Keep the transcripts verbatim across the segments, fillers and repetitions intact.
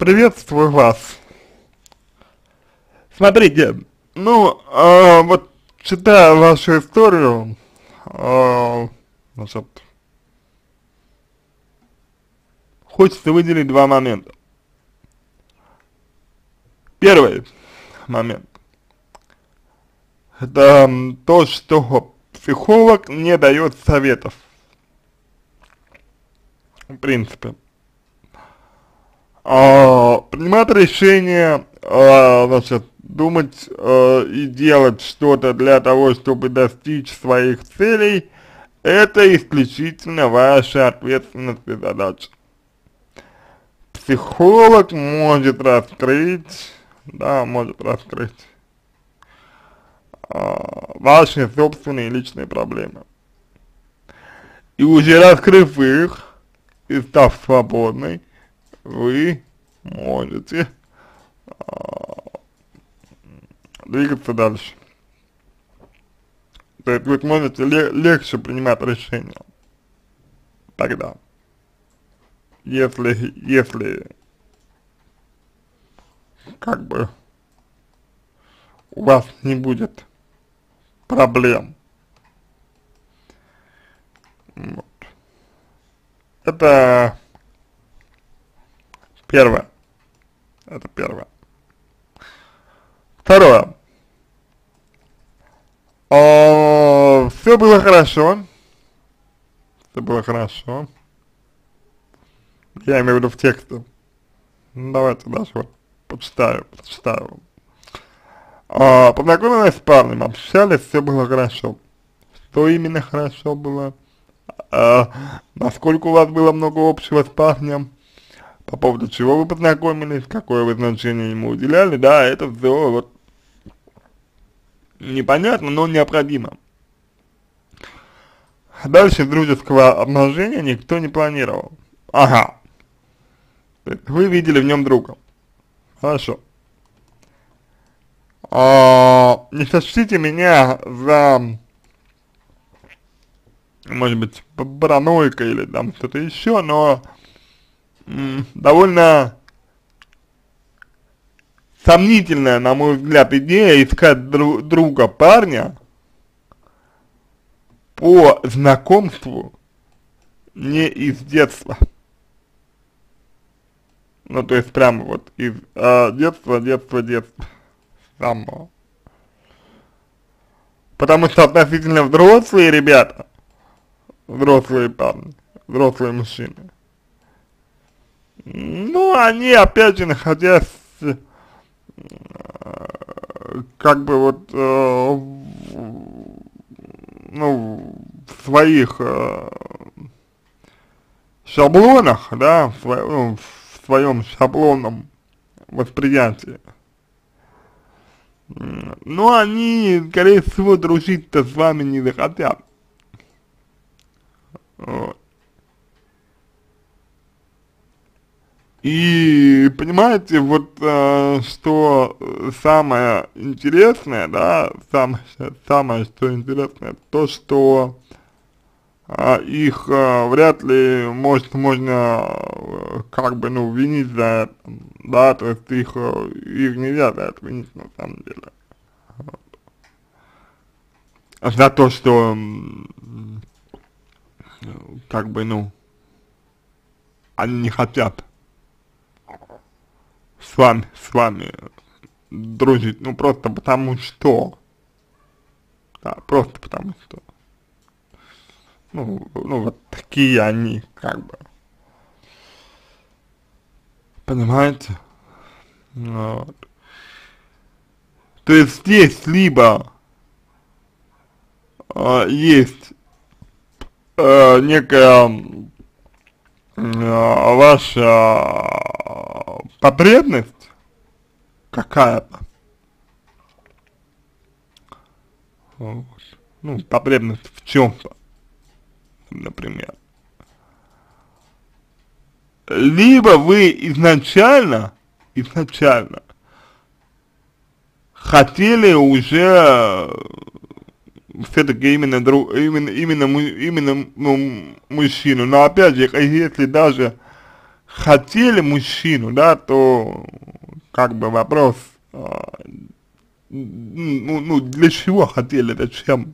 Приветствую вас. Смотрите, ну, э, вот читая вашу историю, э, значит, хочется выделить два момента. Первый момент – это м, то, что психолог не дает советов, в принципе. А, принимать решение, а, значит, думать а, и делать что-то для того, чтобы достичь своих целей, это исключительно ваша ответственность и задача. Психолог может раскрыть, да, может раскрыть а, ваши собственные личные проблемы. И уже раскрыв их и став свободной, вы можете а, двигаться дальше. То есть вы сможете ле легче принимать решения тогда, если, если как бы у вас не будет проблем. Вот. Это первое. Это первое. Второе. А, все было хорошо. Все было хорошо. Я имею в виду в тексте. Ну, давайте даже вот почитаю, почитаю. А, познакомилась с парнем, общались, все было хорошо. Что именно хорошо было? А, насколько у вас было много общего с парнем? По поводу чего вы познакомились? Какое вы значение ему уделяли? Да, это все вот непонятно, но необходимо. Дальше дружеского обнажения никто не планировал. Ага. То есть вы видели в нем друга. Хорошо. А, не сочтите меня за, может быть, паранойка или там что-то еще, но м, довольно сомнительная, на мой взгляд, идея искать дру друга парня по знакомству не из детства. Ну, то есть прямо вот из э, детства, детства, детства. Самого. Потому что относительно взрослые ребята, взрослые парни, взрослые мужчины, ну, они, опять же, находясь, э, как бы вот, э, ну, в своих э, шаблонах, да, в, сво ну, в своем шаблонном восприятии, но они, скорее всего, дружить-то с вами не захотят. Вот. И понимаете, вот э, что самое интересное, да, самое, самое что интересное, то, что э, их э, вряд ли может, можно э, как бы, ну, винить за это, да, то есть их, э, их нельзя за это винить на самом деле. Вот. За то, что как бы, ну, они не хотят с вами, с вами дружить, ну, просто потому что, да, просто потому что, ну, ну, вот такие они, как бы, понимаете, вот. То есть здесь либо э, есть э, некая э, ваша потребность какая-то, вот. Ну, потребность в чем-то, например, либо вы изначально, изначально хотели уже все-таки именно, друг, именно, именно, именно ну, мужчину, но опять же, если даже хотели мужчину, да, то как бы вопрос, а, ну, ну, для чего хотели, зачем,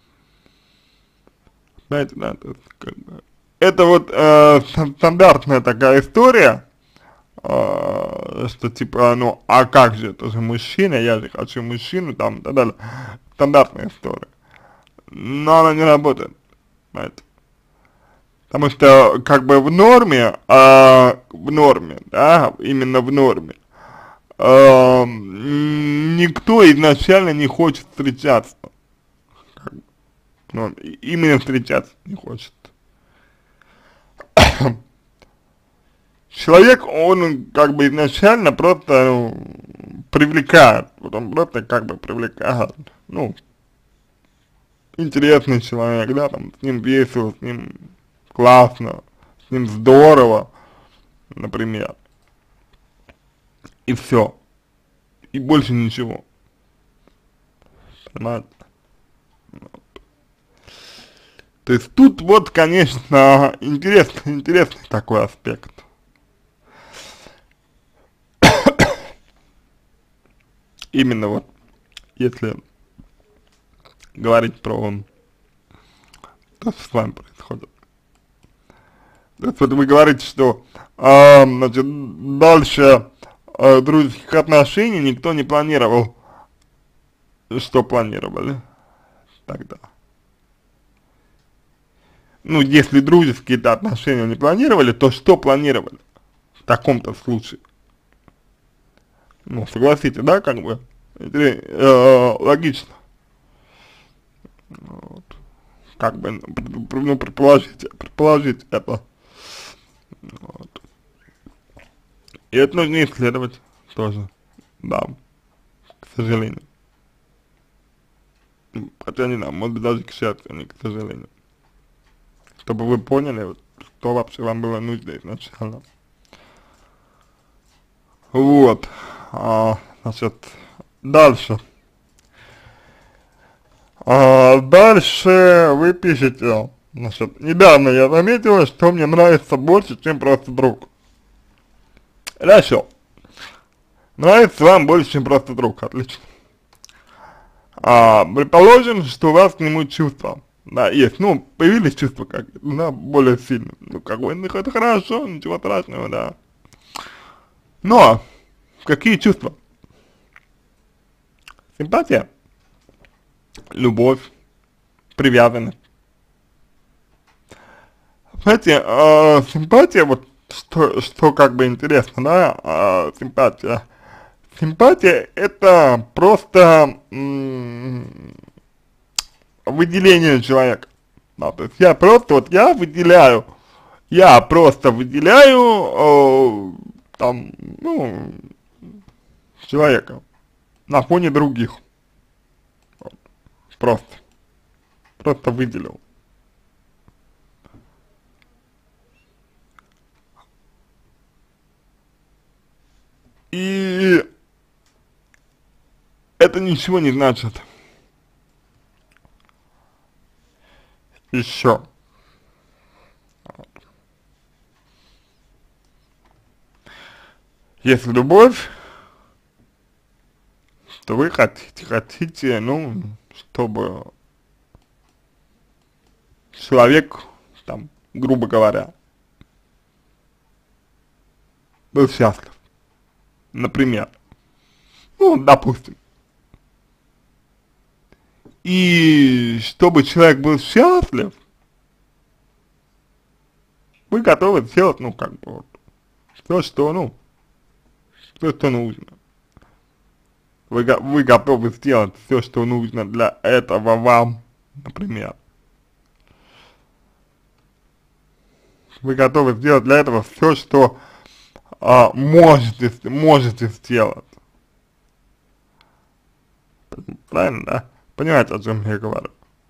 знаете, да, то есть, как бы, это вот э, стандартная такая история, э, что типа, ну, а как же, это же мужчина, я же хочу мужчину, там, и так далее, стандартная история, но она не работает, понимаете. Потому что как бы в норме, а, в норме, да, именно в норме, а, никто изначально не хочет встречаться, ну, именно встречаться не хочет. Человек, он как бы изначально просто ну, привлекает, вот он просто как бы привлекает, ну, интересный человек, да, там, с ним весело, с ним классно, с ним здорово, например, и все, и больше ничего, понимаете? То есть тут вот, конечно, интересный, интересный такой аспект. Именно вот, если говорить про то, что с вами происходит. То есть вот вы говорите, что а, значит, дальше а, дружеских отношений никто не планировал. Что планировали тогда? Ну, если дружеские-то отношения не планировали, то что планировали в таком-то случае? Ну, согласитесь, да, как бы, это, э, логично, вот. Как бы, ну, предположить, предположить это, вот. И это нужно исследовать тоже, да, к сожалению. Хотя не знаю, может быть даже к счастью, а не к сожалению. Чтобы вы поняли, вот, что вообще вам было нужно изначально. Вот, а, значит, дальше. А, дальше вы пишете, значит, недавно я заметила, что мне нравится больше, чем просто друг. Хорошо. Нравится вам больше, чем просто друг, отлично. А, предположим, что у вас к нему чувства, да, есть, ну, появились чувства, как, да, более сильные, ну, как бы, ну, это хорошо, ничего страшного, да. Но, какие чувства? Симпатия, любовь, привязанность. Знаете, э, симпатия, вот, что, что как бы интересно, да, э, симпатия. Симпатия это просто выделение человека. Да, то есть я просто, вот я выделяю, я просто выделяю, э, там, ну, человека на фоне других. Вот, просто, просто выделил. И это ничего не значит. Еще. Если любовь, то вы хотите, хотите, ну, чтобы человек, там, грубо говоря, был счастлив. Например. Ну, допустим. И чтобы человек был счастлив, вы готовы сделать, ну, как бы, вот, все, что, ну, все, что нужно. Вы, вы готовы сделать все, что нужно для этого вам, например. Вы готовы сделать для этого все, что а, можете, можете сделать. Правильно, да? Понимаете, о чем я говорю?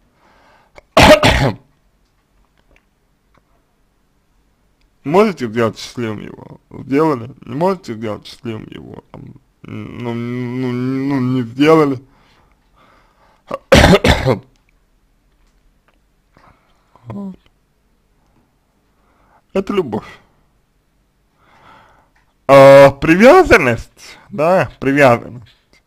Можете сделать счастливым его? Сделали? Не можете сделать счастливым его? Там, ну, ну, ну, не сделали. Вот. Это любовь. А, привязанность, да, привязанность,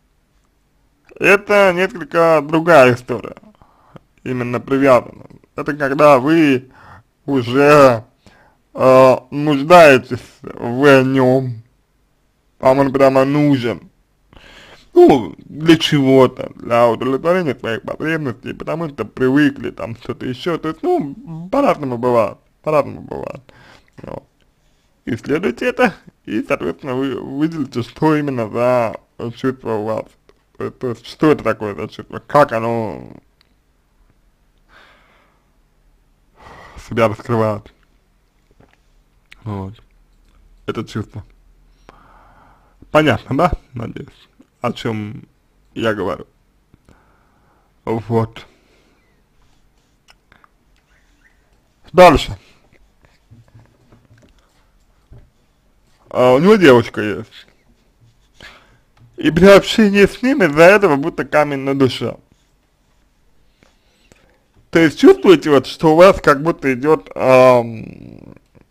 это несколько другая история, именно привязанность. Это когда вы уже э, нуждаетесь в нем, вам он прямо нужен, ну, для чего-то, для удовлетворения своих потребностей, потому что привыкли, там, что-то еще, то есть, ну, по-разному бывает, по-разному бывает, вот. Исследуйте это, и, соответственно, вы выделите, что именно за чувство у вас, то, то есть, что это такое за чувство, как оно себя раскрывает, вот, это чувство. Понятно, да, надеюсь, о чем я говорю, вот. Дальше. А, у него девочка есть. И при общении с ним из-за этого будто камень на душе. То есть чувствуете вот, что у вас как будто идет, эм,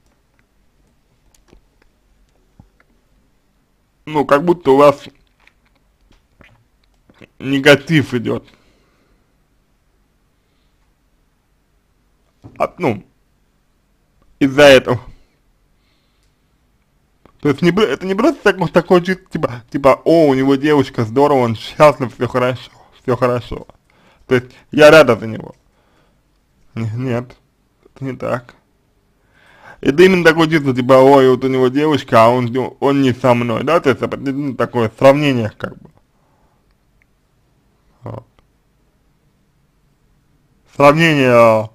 ну, как будто у вас негатив идет. От, ну, из-за этого. То есть не, это не просто так, такое чувство, типа, типа, о, у него девочка, здорово, он счастлив, все хорошо, все хорошо. То есть я рада за него. Нет, это не так. Это именно такое чувство, типа, ой, вот у него девочка, а он, он не со мной, да, то есть ну, такое сравнение, как бы. Вот. Сравнение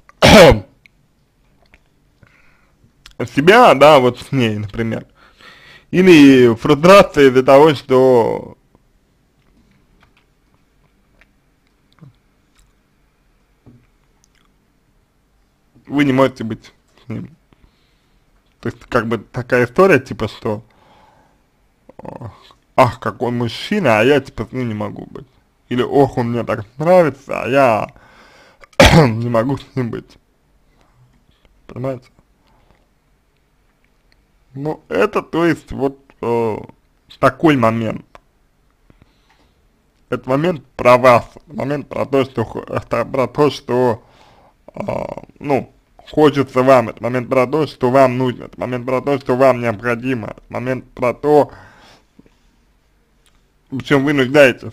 себя, да, вот с ней, например. Или фрустрация из-за того, что вы не можете быть с ним. То есть, как бы такая история, типа, что ах, какой мужчина, а я, типа, с ним не могу быть. Или ох, он мне так нравится, а я не могу с ним быть. Понимаете? Ну, это, то есть, вот э, такой момент. Это момент про вас, момент про то, что, это про то, что, э, ну, хочется вам, это момент про то, что вам нужно, это момент про то, что вам необходимо, это момент про то, в чем вы нуждаетесь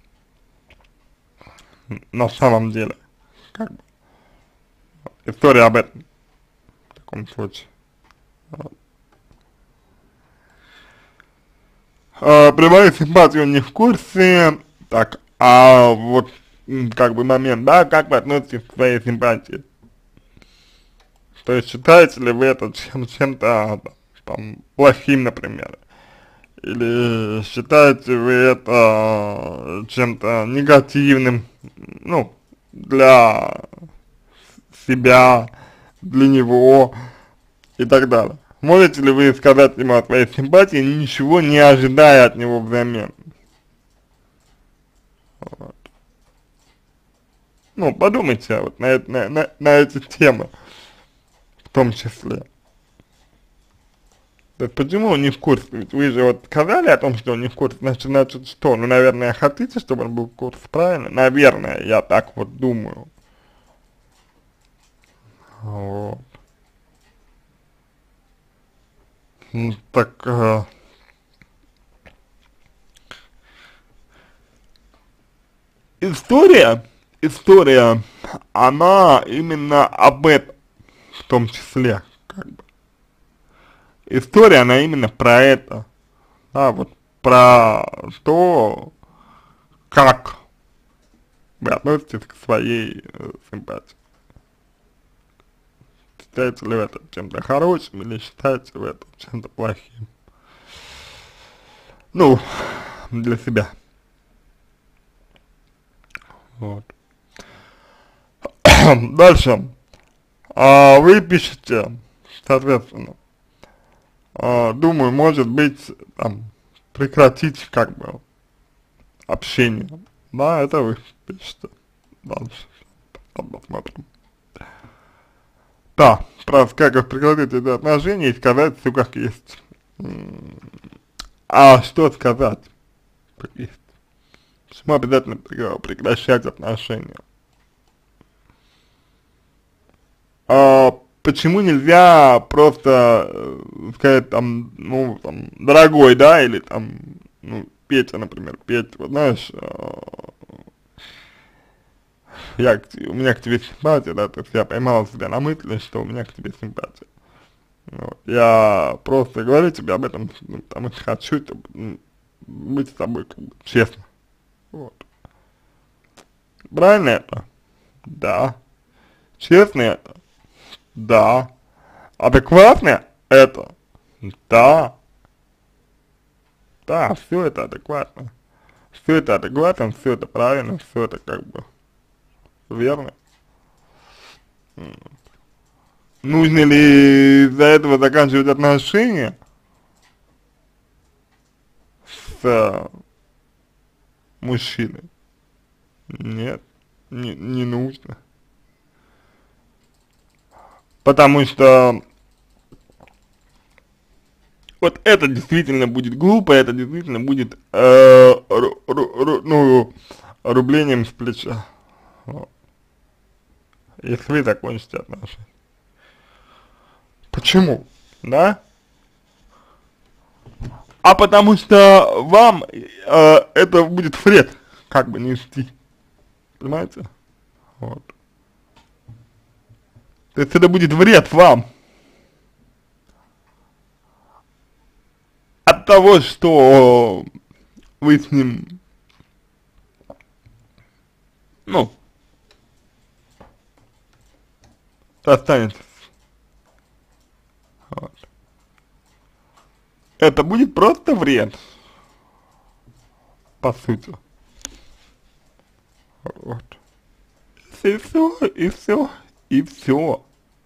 на самом деле. Как бы. История об этом, в таком случае. А, при моей симпатии он не в курсе, так, а вот, как бы момент, да, как вы относитесь к своей симпатии? То есть считаете ли вы это чем, чем-то там плохим, например? Или считаете вы это чем-то негативным, ну, для себя, для него и так далее? Можете ли вы сказать ему о своей симпатии, ничего не ожидая от него взамен? Вот. Ну, подумайте вот на, на, на, на эти темы, в том числе. То есть почему он не в курсе? Ведь вы же вот сказали о том, что он не в курсе, значит, значит что? Ну, наверное, хотите, чтобы он был в курсе, правильно? Наверное, я так вот думаю. Вот. Ну, так, э, история, история, она именно об этом, в том числе, как бы. История, она именно про это, да, вот про то, как вы относитесь к своей э, симпатии. Считаете ли вы это чем-то хорошим или считаете вы это чем-то плохим? Ну, для себя. Вот. Дальше. А, вы пишете, соответственно, а, думаю, может быть, там, прекратить, как бы, общение. Да, это вы пишете. Дальше. Потом посмотрим. Да, про как прекратить эти отношения и сказать все как есть. А что сказать? Почему обязательно прекращать отношения? А почему нельзя просто э, сказать там, ну, там, дорогой, да, или там, ну, Петя, например, Петя, вот знаешь, э, я, к те- у меня к тебе симпатия, да, то есть я поймал себя на мысли, что у меня к тебе симпатия. Вот. Я просто говорю тебе об этом, ну, потому что хочу ну, быть с тобой, как бы, честно. Вот. Правильно это? Да. Честно это? Да. Адекватно это? Да. Да, все это адекватно. Все это адекватно, все это правильно, все это как бы верно. Нужно ли из-за этого заканчивать отношения с э, мужчиной? Нет, не, не нужно. Потому что вот это действительно будет глупо, это действительно будет э, ру, ру, ру, ну, рублением с плеча. Вот. Если вы закончите отношения. Почему? Да? А потому что вам э, это будет вред, как бы нести. Понимаете? Вот. То есть это будет вред вам. От того, что вы с ним, ну, расстанетесь. Вот. Это будет просто вред, по сути. Вот. И все, и все, и все.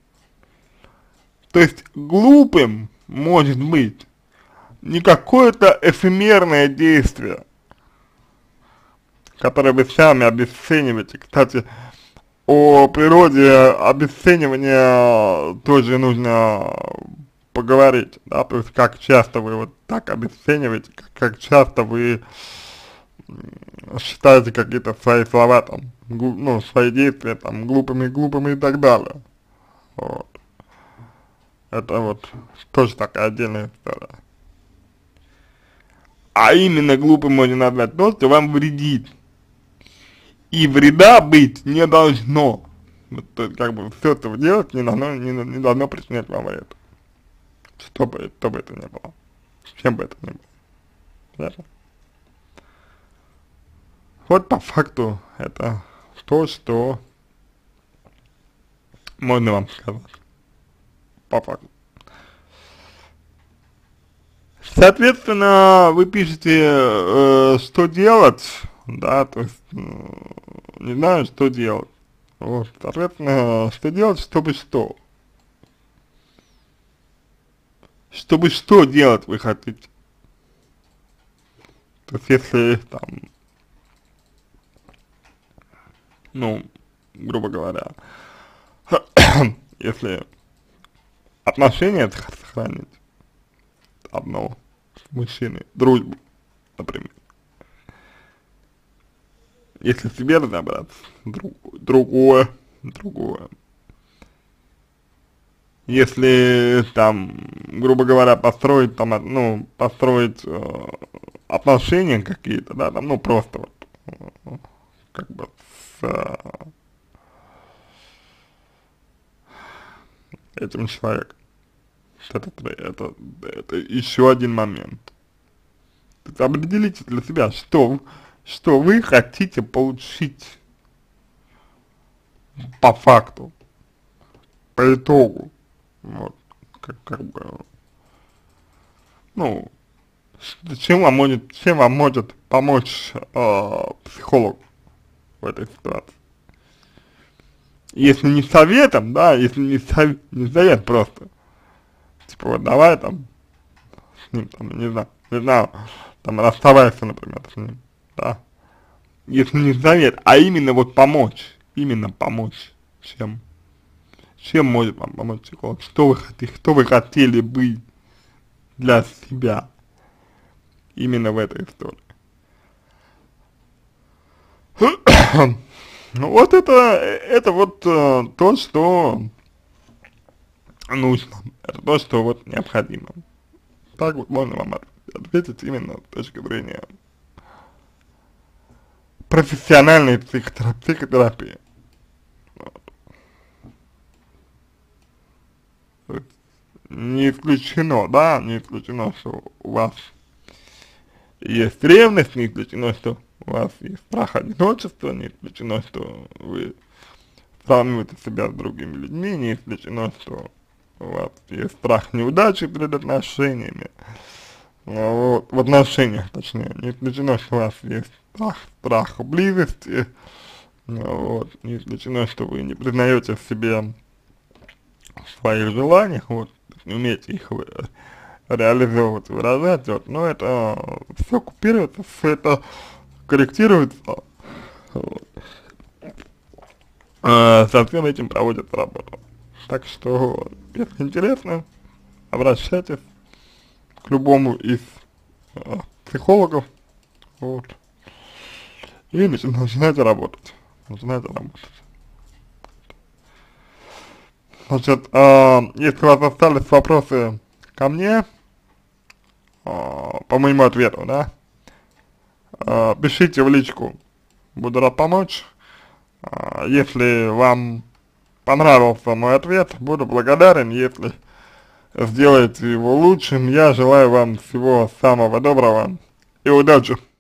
То есть глупым может быть не какое-то эфемерное действие, которое вы сами обесцениваете. Кстати, о природе обесценивания тоже нужно поговорить, да, то есть как часто вы вот так обесцениваете, как, как часто вы считаете какие-то свои слова там, глу, ну, свои действия там глупыми, глупыми и так далее. Вот. Это вот тоже такая отдельная история. А именно глупым можно назвать то, что вам вредит. И вреда быть не должно. Вот, то есть, как бы, все, что вы делаете, не должно, не, не должно причинять вам вред. Что бы, что бы это ни было. Чем бы это ни было. Ясно? Вот по факту это то, что можно вам сказать. По факту. Соответственно, вы пишете, э, что делать, да, то есть, э, не знаю, что делать. Вот, соответственно, что делать, чтобы что? Чтобы что делать вы хотите? То есть, если там, ну, грубо говоря, если отношения сохранить одного мужчины, дружбу, например, если в себе разобраться, друг, другое, другое. Если там, грубо говоря, построить там, ну, построить э, отношения какие-то, да, там, ну, просто вот, э, как бы с э, этим человеком. Это, это, это еще один момент. То есть определите для себя, что, что вы хотите получить по факту, по итогу. Вот, как, как бы, ну, чем вам может, чем вам может помочь э, психолог в этой ситуации? Если не советом, да, если не, сов, не совет просто, типа вот давай там с ним, там, не знаю, не знаю, там расставайся, например, с ним, да. Если не совет, а именно вот помочь, именно помочь, чем, чем может вам помочь психолог, что вы хотите, что вы хотели бы для себя именно в этой истории. Ну вот это, это вот э, то, что нужно, это то, что вот необходимо. Так вот можно вам ответить именно с точки зрения профессиональной психотера- психотерапии. Вот. То есть не исключено, да, не исключено, что у вас есть ревность, не исключено, что у вас есть страх одиночества, не исключено, что вы сравниваете себя с другими людьми, не исключено, что у вас есть страх неудачи перед отношениями, ну, вот, в отношениях, точнее, не исключено, что у вас есть страх, страх близости, ну, вот, не исключено, что вы не признаете в себе своих желаниях, вот, не умеете их вы, реализовывать, выражать, вот, но это все купируется, все это корректируется, вот. А, со всем этим проводится работа. Так что, если интересно, обращайтесь к любому из э, психологов, вот, и начи начинайте работать, начинайте работать. Значит, э, если у вас остались вопросы ко мне, э, по моему ответу, да, э, пишите в личку, буду рад помочь. Э, если вам понравился мой ответ, буду благодарен, если сделаете его лучшим. Я желаю вам всего самого доброго и удачи!